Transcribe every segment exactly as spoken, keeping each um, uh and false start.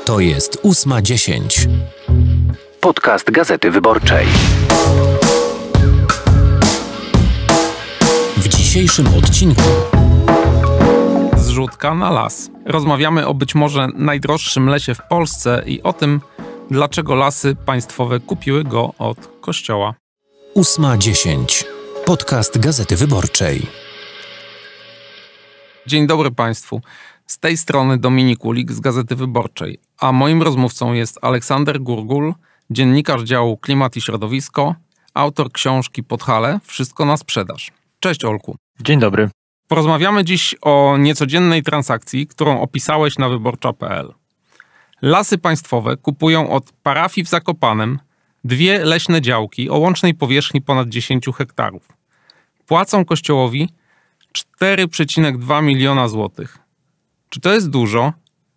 To jest ósma dziesięć. Podcast Gazety Wyborczej. W dzisiejszym odcinku zrzutka na las. Rozmawiamy o być może najdroższym lesie w Polsce i o tym, dlaczego Lasy Państwowe kupiły go od Kościoła. ósma dziesięć. Podcast Gazety Wyborczej. Dzień dobry Państwu. Z tej strony Dominik Ulik z Gazety Wyborczej, a moim rozmówcą jest Aleksander Gurgul, dziennikarz działu Klimat i Środowisko, autor książki Podhale – Wszystko na sprzedaż. Cześć Olku. Dzień dobry. Porozmawiamy dziś o niecodziennej transakcji, którą opisałeś na wyborcza kropka pe el. Lasy Państwowe kupują od parafii w Zakopanem dwie leśne działki o łącznej powierzchni ponad dziesięć hektarów. Płacą Kościołowi cztery przecinek dwa miliona złotych. Czy to jest dużo?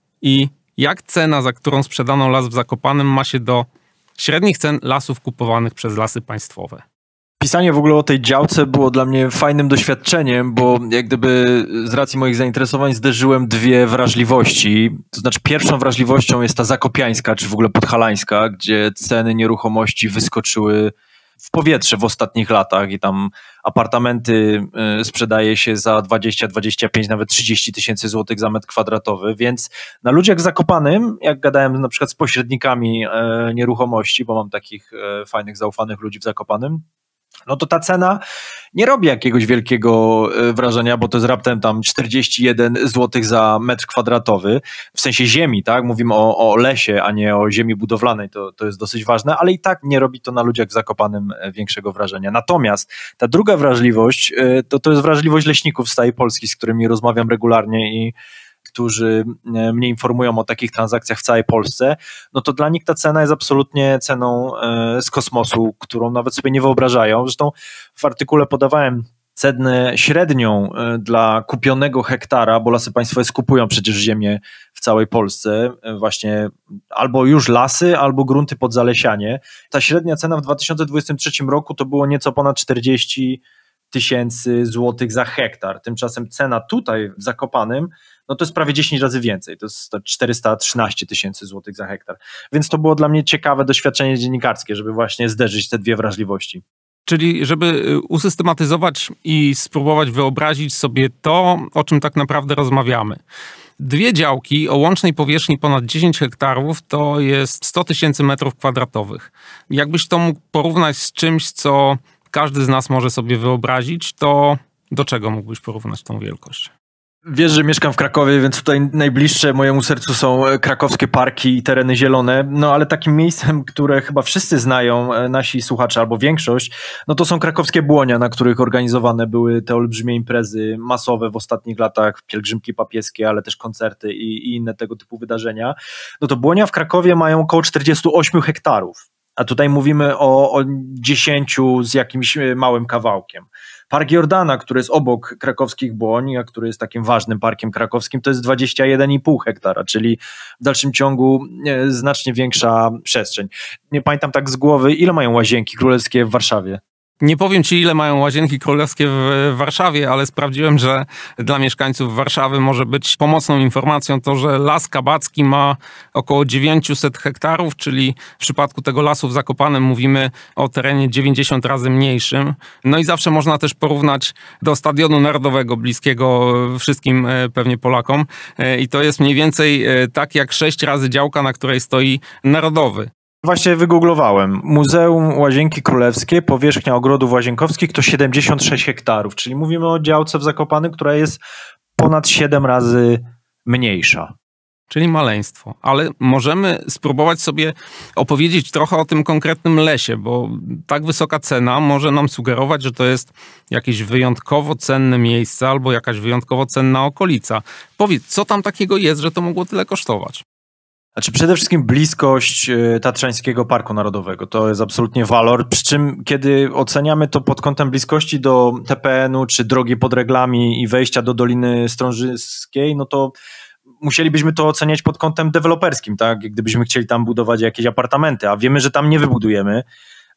I jak cena, za którą sprzedano las w Zakopanem, ma się do średnich cen lasów kupowanych przez Lasy Państwowe? Pisanie w ogóle o tej działce było dla mnie fajnym doświadczeniem, bo jak gdyby z racji moich zainteresowań zderzyłem dwie wrażliwości. To znaczy pierwszą wrażliwością jest ta zakopiańska, czy w ogóle podhalańska, gdzie ceny nieruchomości wyskoczyły w powietrze w ostatnich latach i tam apartamenty sprzedaje się za dwadzieścia, dwadzieścia pięć, nawet trzydzieści tysięcy złotych za metr kwadratowy, więc na ludziach w Zakopanem, jak gadałem na przykład z pośrednikami nieruchomości, bo mam takich fajnych, zaufanych ludzi w Zakopanem, no to ta cena nie robi jakiegoś wielkiego wrażenia, bo to jest raptem tam czterdzieści jeden złotych za metr kwadratowy, w sensie ziemi, tak? Mówimy o, o lesie, a nie o ziemi budowlanej, to, to jest dosyć ważne, ale i tak nie robi to na ludziach w Zakopanem większego wrażenia. Natomiast ta druga wrażliwość, to, to jest wrażliwość leśników z całej Polski, z którymi rozmawiam regularnie i którzy mnie informują o takich transakcjach w całej Polsce, no to dla nich ta cena jest absolutnie ceną z kosmosu, którą nawet sobie nie wyobrażają. Zresztą w artykule podawałem cenę średnią dla kupionego hektara, bo Lasy Państwowe skupują przecież ziemię w całej Polsce, właśnie albo już lasy, albo grunty pod zalesianie. Ta średnia cena w dwa tysiące dwudziestym trzecim roku to było nieco ponad czterdzieści tysięcy złotych za hektar. Tymczasem cena tutaj w Zakopanem, no to jest prawie dziesięć razy więcej, to jest czterysta trzynaście tysięcy złotych za hektar. Więc to było dla mnie ciekawe doświadczenie dziennikarskie, żeby właśnie zderzyć te dwie wrażliwości. Czyli żeby usystematyzować i spróbować wyobrazić sobie to, o czym tak naprawdę rozmawiamy. Dwie działki o łącznej powierzchni ponad dziesięć hektarów to jest sto tysięcy metrów kwadratowych. Jakbyś to mógł porównać z czymś, co każdy z nas może sobie wyobrazić, to do czego mógłbyś porównać tą wielkość? Wiesz, że mieszkam w Krakowie, więc tutaj najbliższe mojemu sercu są krakowskie parki i tereny zielone, no ale takim miejscem, które chyba wszyscy znają, nasi słuchacze albo większość, no to są krakowskie Błonia, na których organizowane były te olbrzymie imprezy masowe w ostatnich latach, pielgrzymki papieskie, ale też koncerty i, i inne tego typu wydarzenia. No to Błonia w Krakowie mają około czterdzieści osiem hektarów. A tutaj mówimy o, o dziesięciu z jakimś małym kawałkiem. Park Jordana, który jest obok krakowskich Błoń, a który jest takim ważnym parkiem krakowskim, to jest dwadzieścia jeden i pół hektara, czyli w dalszym ciągu znacznie większa przestrzeń. Nie pamiętam tak z głowy, ile mają łazienki królewskie w Warszawie. Nie powiem ci, ile mają łazienki królewskie w Warszawie, ale sprawdziłem, że dla mieszkańców Warszawy może być pomocną informacją to, że Las Kabacki ma około dziewięćset hektarów, czyli w przypadku tego lasu w Zakopanem mówimy o terenie dziewięćdziesiąt razy mniejszym. No i zawsze można też porównać do Stadionu Narodowego, bliskiego wszystkim pewnie Polakom. I to jest mniej więcej tak jak sześć razy działka, na której stoi Narodowy. Właśnie wygooglowałem. Muzeum Łazienki Królewskie, powierzchnia ogrodów łazienkowskich to siedemdziesiąt sześć hektarów, czyli mówimy o działce w Zakopanem, która jest ponad siedem razy mniejsza. Czyli maleństwo. Ale możemy spróbować sobie opowiedzieć trochę o tym konkretnym lesie, bo tak wysoka cena może nam sugerować, że to jest jakieś wyjątkowo cenne miejsce albo jakaś wyjątkowo cenna okolica. Powiedz, co tam takiego jest, że to mogło tyle kosztować? Znaczy przede wszystkim bliskość Tatrzańskiego Parku Narodowego, to jest absolutnie walor, przy czym kiedy oceniamy to pod kątem bliskości do T P N u czy drogi pod reglami i wejścia do Doliny Strążyskiej, no to musielibyśmy to oceniać pod kątem deweloperskim, tak? Gdybyśmy chcieli tam budować jakieś apartamenty, a wiemy, że tam nie wybudujemy,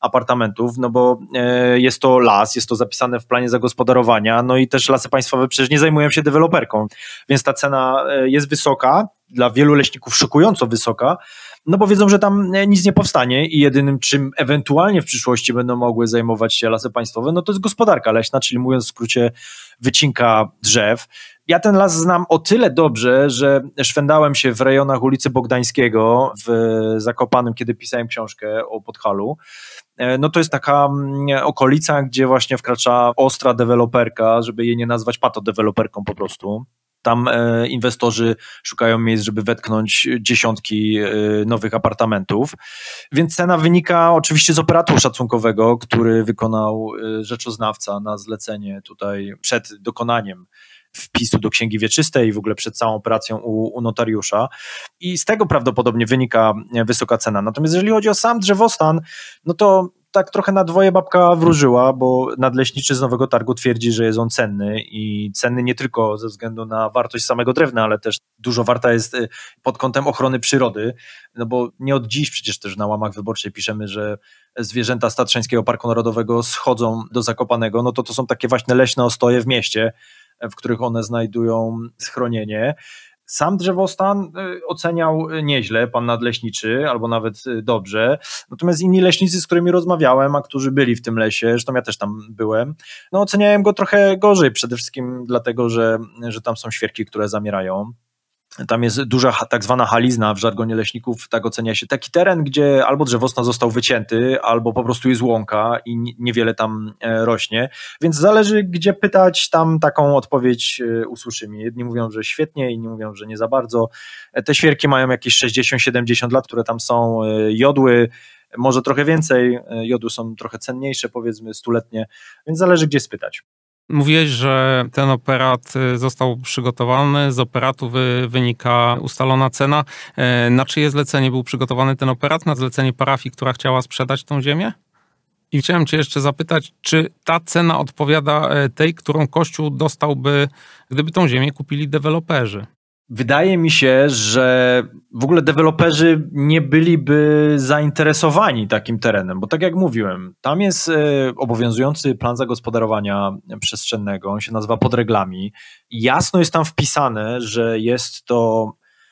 apartamentów, no bo jest to las, jest to zapisane w planie zagospodarowania, no i też Lasy Państwowe przecież nie zajmują się deweloperką, więc ta cena jest wysoka, dla wielu leśników szokująco wysoka, no bo wiedzą, że tam nic nie powstanie i jedynym, czym ewentualnie w przyszłości będą mogły zajmować się Lasy Państwowe, no to jest gospodarka leśna, czyli mówiąc w skrócie wycinka drzew. Ja ten las znam o tyle dobrze, że szwendałem się w rejonach ulicy Bogdańskiego w Zakopanem, kiedy pisałem książkę o Podhalu. No to jest taka okolica, gdzie właśnie wkracza ostra deweloperka, żeby jej nie nazwać patodeweloperką po prostu. Tam e, inwestorzy szukają miejsc, żeby wetknąć dziesiątki e, nowych apartamentów, więc cena wynika oczywiście z operatu szacunkowego, który wykonał e, rzeczoznawca na zlecenie tutaj przed dokonaniem wpisu do Księgi Wieczystej i w ogóle przed całą operacją u, u notariusza i z tego prawdopodobnie wynika wysoka cena. Natomiast jeżeli chodzi o sam drzewostan, no to tak trochę na dwoje babka wróżyła, bo nadleśniczy z Nowego Targu twierdzi, że jest on cenny i cenny nie tylko ze względu na wartość samego drewna, ale też dużo warta jest pod kątem ochrony przyrody, no bo nie od dziś przecież też na łamach Wyborczej piszemy, że zwierzęta z Tatrzańskiego Parku Narodowego schodzą do Zakopanego, no to to są takie właśnie leśne ostoje w mieście, w których one znajdują schronienie. Sam drzewostan oceniał nieźle pan nadleśniczy, albo nawet dobrze, natomiast inni leśnicy, z którymi rozmawiałem, a którzy byli w tym lesie, zresztą ja też tam byłem, no oceniałem go trochę gorzej, przede wszystkim dlatego, że, że tam są świerki, które zamierają. Tam jest duża tak zwana halizna w żargonie leśników, tak ocenia się taki teren, gdzie albo drzewostan został wycięty, albo po prostu jest łąka i niewiele tam rośnie, więc zależy gdzie pytać, tam taką odpowiedź usłyszymy. Jedni mówią, że świetnie, inni mówią, że nie za bardzo. Te świerki mają jakieś sześćdziesiąt siedemdziesiąt lat, które tam są, jodły, może trochę więcej, jodły są trochę cenniejsze, powiedzmy stuletnie, więc zależy gdzie spytać. Mówiłeś, że ten operat został przygotowany, z operatu wy, wynika ustalona cena. Na czyje zlecenie był przygotowany ten operat? Na zlecenie parafii, która chciała sprzedać tą ziemię? I chciałem cię jeszcze zapytać, czy ta cena odpowiada tej, którą Kościół dostałby, gdyby tą ziemię kupili deweloperzy? Wydaje mi się, że w ogóle deweloperzy nie byliby zainteresowani takim terenem, bo tak jak mówiłem, tam jest obowiązujący plan zagospodarowania przestrzennego, on się nazywa Podreglami. Jasno jest tam wpisane, że jest to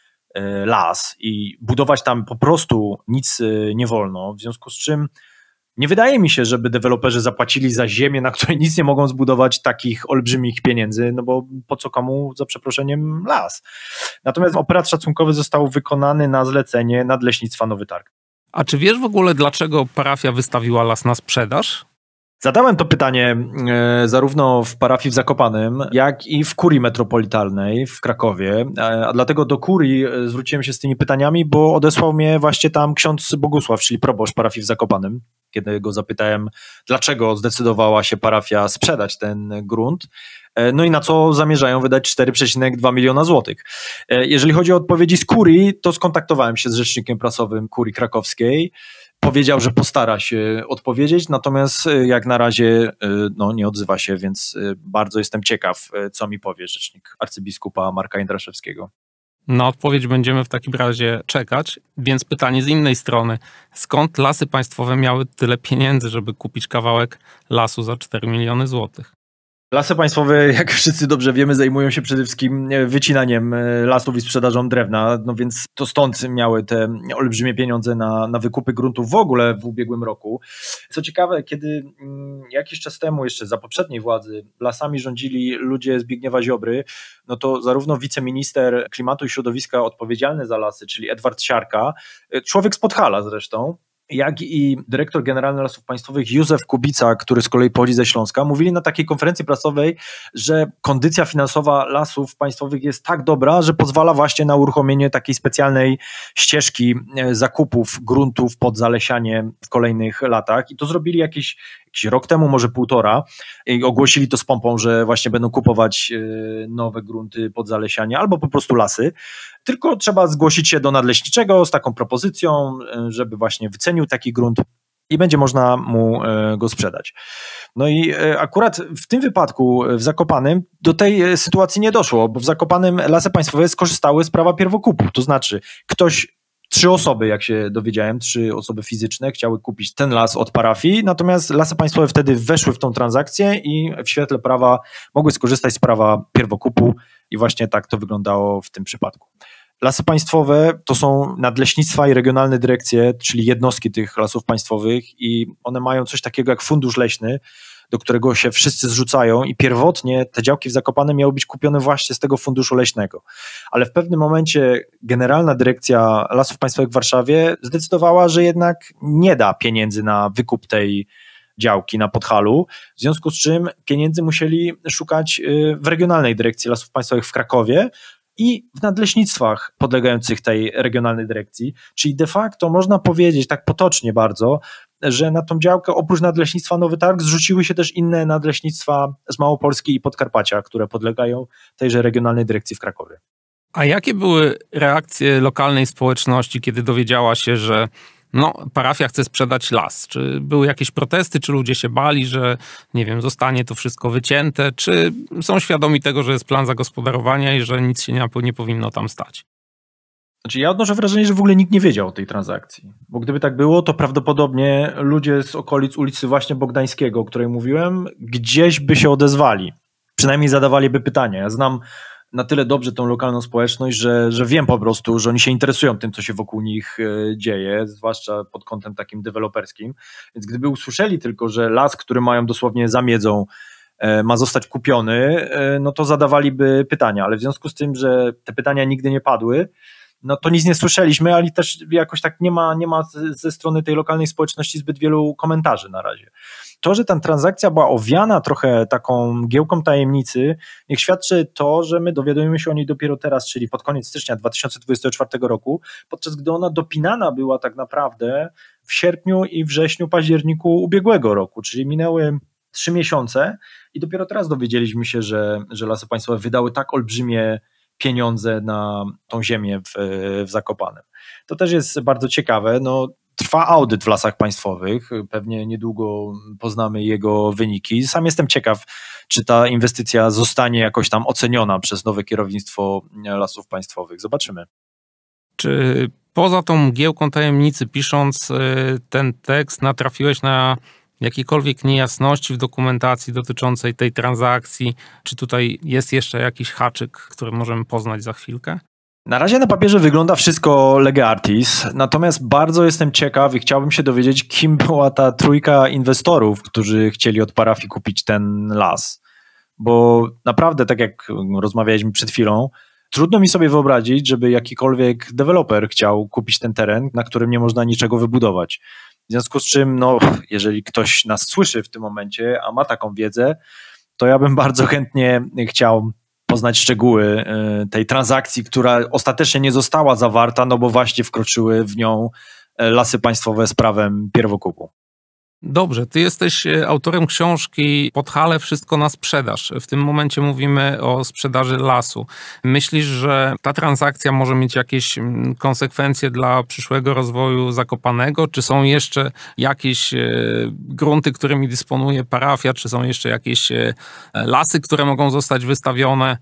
las i budować tam po prostu nic nie wolno, w związku z czym nie wydaje mi się, żeby deweloperzy zapłacili za ziemię, na której nic nie mogą zbudować takich olbrzymich pieniędzy, no bo po co komu, za przeproszeniem, las. Natomiast operat szacunkowy został wykonany na zlecenie Nadleśnictwa Nowy Targ. A czy wiesz w ogóle, dlaczego parafia wystawiła las na sprzedaż? Zadałem to pytanie e, zarówno w parafii w Zakopanem, jak i w kurii metropolitalnej w Krakowie, e, a dlatego do kurii zwróciłem się z tymi pytaniami, bo odesłał mnie właśnie tam ksiądz Bogusław, czyli proboszcz parafii w Zakopanem, kiedy go zapytałem, dlaczego zdecydowała się parafia sprzedać ten grunt, e, no i na co zamierzają wydać cztery przecinek dwa miliona złotych. E, jeżeli chodzi o odpowiedzi z kurii, to skontaktowałem się z rzecznikiem prasowym kurii krakowskiej. Powiedział, że postara się odpowiedzieć, natomiast jak na razie no, nie odzywa się, więc bardzo jestem ciekaw, co mi powie rzecznik arcybiskupa Marka Jędraszewskiego. Na odpowiedź będziemy w takim razie czekać, więc pytanie z innej strony. Skąd Lasy Państwowe miały tyle pieniędzy, żeby kupić kawałek lasu za cztery miliony złotych? Lasy Państwowe, jak wszyscy dobrze wiemy, zajmują się przede wszystkim wycinaniem lasów i sprzedażą drewna, no więc to stąd miały te olbrzymie pieniądze na, na wykupy gruntów w ogóle w ubiegłym roku. Co ciekawe, kiedy jakiś czas temu, jeszcze za poprzedniej władzy, lasami rządzili ludzie Zbigniewa Ziobry, no to zarówno wiceminister klimatu i środowiska odpowiedzialny za lasy, czyli Edward Siarka, człowiek z Podhala zresztą, jak i dyrektor generalny Lasów Państwowych Józef Kubica, który z kolei pochodzi ze Śląska, mówili na takiej konferencji prasowej, że kondycja finansowa Lasów Państwowych jest tak dobra, że pozwala właśnie na uruchomienie takiej specjalnej ścieżki zakupów gruntów pod zalesianie w kolejnych latach i to zrobili jakieś jakiś rok temu, może półtora i ogłosili to z pompą, że właśnie będą kupować nowe grunty pod zalesianie albo po prostu lasy, tylko trzeba zgłosić się do nadleśniczego z taką propozycją, żeby właśnie wycenił taki grunt i będzie można mu go sprzedać. No i akurat w tym wypadku w Zakopanem do tej sytuacji nie doszło, bo w Zakopanem Lasy Państwowe skorzystały z prawa pierwokupu, to znaczy ktoś Trzy osoby, jak się dowiedziałem, trzy osoby fizyczne chciały kupić ten las od parafii, natomiast Lasy Państwowe wtedy weszły w tą transakcję i w świetle prawa mogły skorzystać z prawa pierwokupu i właśnie tak to wyglądało w tym przypadku. Lasy Państwowe to są nadleśnictwa i regionalne dyrekcje, czyli jednostki tych lasów państwowych i one mają coś takiego jak fundusz leśny, do którego się wszyscy zrzucają i pierwotnie te działki w Zakopanem miały być kupione właśnie z tego funduszu leśnego. Ale w pewnym momencie Generalna Dyrekcja Lasów Państwowych w Warszawie zdecydowała, że jednak nie da pieniędzy na wykup tej działki na Podhalu, w związku z czym pieniędzy musieli szukać w Regionalnej Dyrekcji Lasów Państwowych w Krakowie i w nadleśnictwach podlegających tej regionalnej dyrekcji, czyli de facto można powiedzieć tak potocznie bardzo, że na tą działkę oprócz nadleśnictwa Nowy Targ zrzuciły się też inne nadleśnictwa z Małopolski i Podkarpacia, które podlegają tejże regionalnej dyrekcji w Krakowie. A jakie były reakcje lokalnej społeczności, kiedy dowiedziała się, że no, parafia chce sprzedać las? Czy były jakieś protesty, czy ludzie się bali, że nie wiem, zostanie to wszystko wycięte, czy są świadomi tego, że jest plan zagospodarowania i że nic się nie, nie powinno tam stać? Znaczy ja odnoszę wrażenie, że w ogóle nikt nie wiedział o tej transakcji, bo gdyby tak było, to prawdopodobnie ludzie z okolic ulicy właśnie Bogdańskiego, o której mówiłem, gdzieś by się odezwali, przynajmniej zadawaliby pytania. Ja znam na tyle dobrze tą lokalną społeczność, że, że wiem po prostu, że oni się interesują tym, co się wokół nich dzieje, zwłaszcza pod kątem takim deweloperskim, więc gdyby usłyszeli tylko, że las, który mają dosłownie za miedzą, ma zostać kupiony, no to zadawaliby pytania, ale w związku z tym, że te pytania nigdy nie padły, no to nic nie słyszeliśmy, ale też jakoś tak nie ma, nie ma ze strony tej lokalnej społeczności zbyt wielu komentarzy na razie. To, że ta transakcja była owiana trochę taką mgiełką tajemnicy, niech świadczy to, że my dowiadujemy się o niej dopiero teraz, czyli pod koniec stycznia dwa tysiące dwudziestego czwartego roku, podczas gdy ona dopinana była tak naprawdę w sierpniu i wrześniu, październiku ubiegłego roku, czyli minęły trzy miesiące i dopiero teraz dowiedzieliśmy się, że, że Lasy Państwowe wydały tak olbrzymie pieniądze na tą ziemię w, w Zakopanem. To też jest bardzo ciekawe. No, trwa audyt w Lasach Państwowych, pewnie niedługo poznamy jego wyniki. Sam jestem ciekaw, czy ta inwestycja zostanie jakoś tam oceniona przez nowe kierownictwo Lasów Państwowych. Zobaczymy. Czy poza tą mgiełką tajemnicy, pisząc ten tekst, natrafiłeś na jakiekolwiek niejasności w dokumentacji dotyczącej tej transakcji? Czy tutaj jest jeszcze jakiś haczyk, który możemy poznać za chwilkę? Na razie na papierze wygląda wszystko lege artis, natomiast bardzo jestem ciekaw i chciałbym się dowiedzieć, kim była ta trójka inwestorów, którzy chcieli od parafii kupić ten las. Bo naprawdę, tak jak rozmawialiśmy przed chwilą, trudno mi sobie wyobrazić, żeby jakikolwiek deweloper chciał kupić ten teren, na którym nie można niczego wybudować. W związku z czym, no, jeżeli ktoś nas słyszy w tym momencie, a ma taką wiedzę, to ja bym bardzo chętnie chciał poznać szczegóły tej transakcji, która ostatecznie nie została zawarta, no bo właśnie wkroczyły w nią Lasy Państwowe z prawem pierwokupu. Dobrze, ty jesteś autorem książki Podhale, wszystko na sprzedaż. W tym momencie mówimy o sprzedaży lasu. Myślisz, że ta transakcja może mieć jakieś konsekwencje dla przyszłego rozwoju Zakopanego? Czy są jeszcze jakieś grunty, którymi dysponuje parafia? Czy są jeszcze jakieś lasy, które mogą zostać wystawione?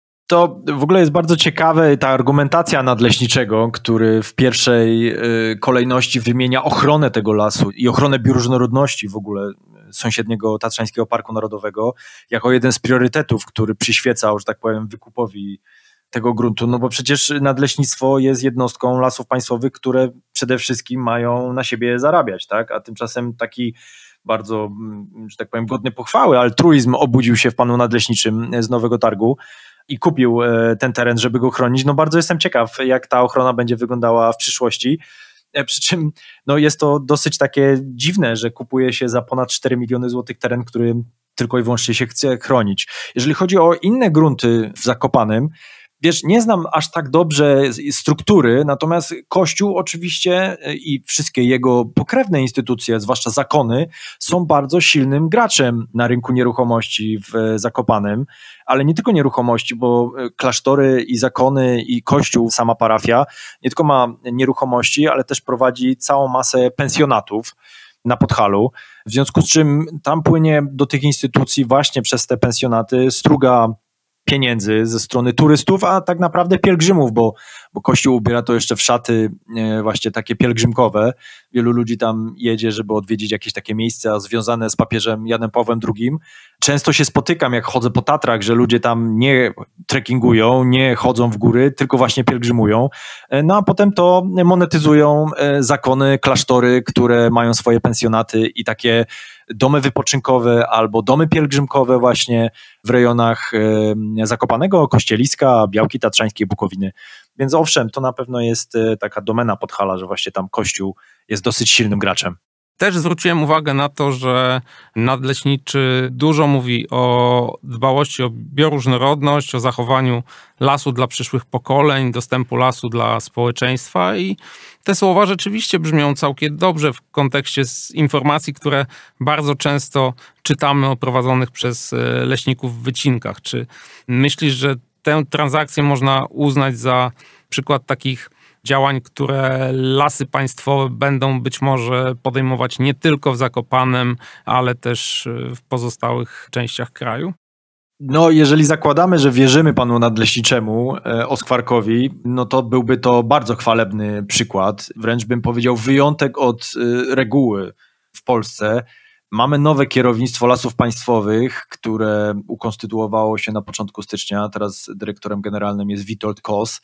To w ogóle jest bardzo ciekawe ta argumentacja nadleśniczego, który w pierwszej kolejności wymienia ochronę tego lasu i ochronę bioróżnorodności w ogóle sąsiedniego Tatrzańskiego Parku Narodowego jako jeden z priorytetów, który przyświecał, że tak powiem, wykupowi tego gruntu, no bo przecież nadleśnictwo jest jednostką Lasów Państwowych, które przede wszystkim mają na siebie zarabiać, tak? A tymczasem taki bardzo, że tak powiem, godny pochwały altruizm obudził się w panu nadleśniczym z Nowego Targu i kupił ten teren, żeby go chronić. No bardzo jestem ciekaw, jak ta ochrona będzie wyglądała w przyszłości. Przy czym no jest to dosyć takie dziwne, że kupuje się za ponad cztery miliony złotych teren, który tylko i wyłącznie się chce chronić. Jeżeli chodzi o inne grunty w Zakopanem, wiesz, nie znam aż tak dobrze struktury, natomiast Kościół oczywiście i wszystkie jego pokrewne instytucje, zwłaszcza zakony, są bardzo silnym graczem na rynku nieruchomości w Zakopanem, ale nie tylko nieruchomości, bo klasztory i zakony i Kościół, sama parafia, nie tylko ma nieruchomości, ale też prowadzi całą masę pensjonatów na Podhalu, w związku z czym tam płynie do tych instytucji właśnie przez te pensjonaty struga pieniędzy ze strony turystów, a tak naprawdę pielgrzymów, bo, bo Kościół ubiera to jeszcze w szaty właśnie takie pielgrzymkowe. Wielu ludzi tam jedzie, żeby odwiedzić jakieś takie miejsca związane z papieżem Janem Pawłem drugim. Często się spotykam, jak chodzę po Tatrach, że ludzie tam nie trekkingują, nie chodzą w góry, tylko właśnie pielgrzymują. No a potem to monetyzują zakony, klasztory, które mają swoje pensjonaty i takie domy wypoczynkowe albo domy pielgrzymkowe właśnie w rejonach Zakopanego, Kościeliska, Białki Tatrzańskiej, Bukowiny. Więc owszem, to na pewno jest taka domena Podhala, że właśnie tam Kościół jest dosyć silnym graczem. Też zwróciłem uwagę na to, że nadleśniczy dużo mówi o dbałości o bioróżnorodność, o zachowaniu lasu dla przyszłych pokoleń, dostępu lasu dla społeczeństwa i te słowa rzeczywiście brzmią całkiem dobrze w kontekście z informacji, które bardzo często czytamy o prowadzonych przez leśników wycinkach. Czy myślisz, że tę transakcję można uznać za przykład takich działań, które Lasy Państwowe będą być może podejmować nie tylko w Zakopanem, ale też w pozostałych częściach kraju? No, jeżeli zakładamy, że wierzymy panu nadleśniczemu e, Oskwarkowi, no to byłby to bardzo chwalebny przykład. Wręcz bym powiedział wyjątek od e, reguły w Polsce. Mamy nowe kierownictwo Lasów Państwowych, które ukonstytuowało się na początku stycznia. Teraz dyrektorem generalnym jest Witold Kos.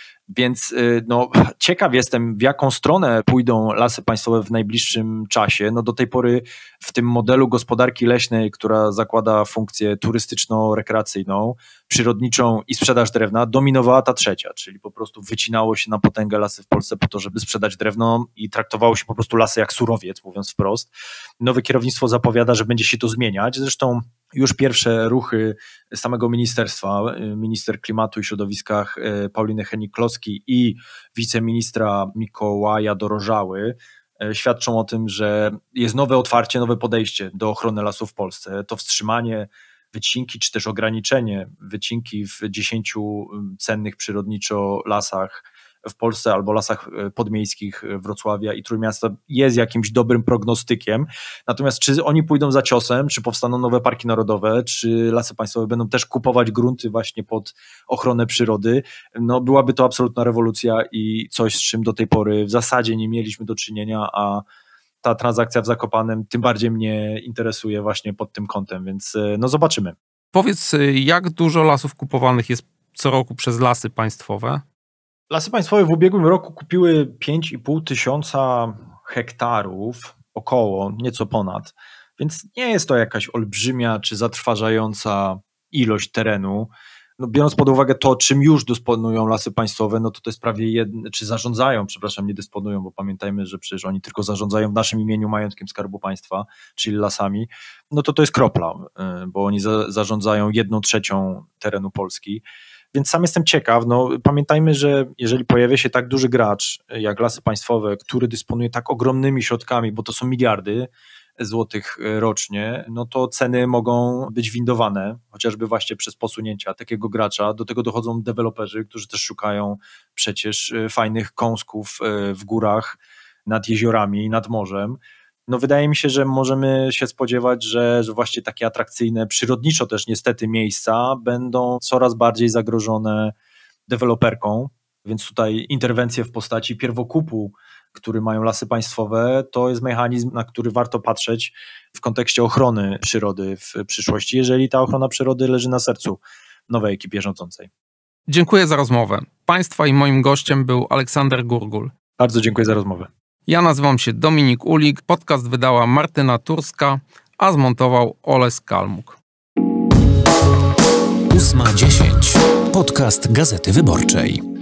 Więc no, ciekaw jestem, w jaką stronę pójdą Lasy Państwowe w najbliższym czasie. No, do tej pory w tym modelu gospodarki leśnej, która zakłada funkcję turystyczno-rekreacyjną, przyrodniczą i sprzedaż drewna, dominowała ta trzecia, czyli po prostu wycinało się na potęgę lasy w Polsce po to, żeby sprzedać drewno i traktowało się po prostu lasy jak surowiec, mówiąc wprost. Nowe kierownictwo zapowiada, że będzie się to zmieniać. Zresztą już pierwsze ruchy samego ministerstwa, minister klimatu i środowiska Pauliny Hennig-Kloski i wiceministra Mikołaja Dorożały świadczą o tym, że jest nowe otwarcie, nowe podejście do ochrony lasów w Polsce. To wstrzymanie wycinki, czy też ograniczenie wycinki w dziesięciu cennych przyrodniczo lasach w Polsce albo lasach podmiejskich Wrocławia i Trójmiasta jest jakimś dobrym prognostykiem. Natomiast czy oni pójdą za ciosem, czy powstaną nowe parki narodowe, czy Lasy Państwowe będą też kupować grunty właśnie pod ochronę przyrody, no byłaby to absolutna rewolucja i coś, z czym do tej pory w zasadzie nie mieliśmy do czynienia, a ta transakcja w Zakopanem tym bardziej mnie interesuje właśnie pod tym kątem, więc no zobaczymy. Powiedz, jak dużo lasów kupowanych jest co roku przez Lasy Państwowe? Lasy Państwowe w ubiegłym roku kupiły pięć i pół tysiąca hektarów, około, nieco ponad, więc nie jest to jakaś olbrzymia czy zatrważająca ilość terenu. No, biorąc pod uwagę to, czym już dysponują Lasy Państwowe, no to to jest prawie jedno, czy zarządzają, przepraszam, nie dysponują, bo pamiętajmy, że przecież oni tylko zarządzają w naszym imieniu majątkiem Skarbu Państwa, czyli lasami, no to to jest kropla, bo oni za, zarządzają jedną trzecią terenu Polski. Więc sam jestem ciekaw, no pamiętajmy, że jeżeli pojawia się tak duży gracz jak Lasy Państwowe, który dysponuje tak ogromnymi środkami, bo to są miliardy złotych rocznie, no to ceny mogą być windowane, chociażby właśnie przez posunięcia takiego gracza. Do tego dochodzą deweloperzy, którzy też szukają przecież fajnych kąsków w górach, nad jeziorami, nad morzem. No wydaje mi się, że możemy się spodziewać, że, że właśnie takie atrakcyjne, przyrodniczo też niestety miejsca będą coraz bardziej zagrożone deweloperką, więc tutaj interwencje w postaci pierwokupu, który mają Lasy Państwowe, to jest mechanizm, na który warto patrzeć w kontekście ochrony przyrody w przyszłości, jeżeli ta ochrona przyrody leży na sercu nowej ekipie rządzącej. Dziękuję za rozmowę. Państwa i moim gościem był Aleksander Gurgul. Bardzo dziękuję za rozmowę. Ja nazywam się Dominik Ulik, podcast wydała Martyna Turska, a zmontował Oles Kalmuk. ósma dziesięć. Podcast Gazety Wyborczej.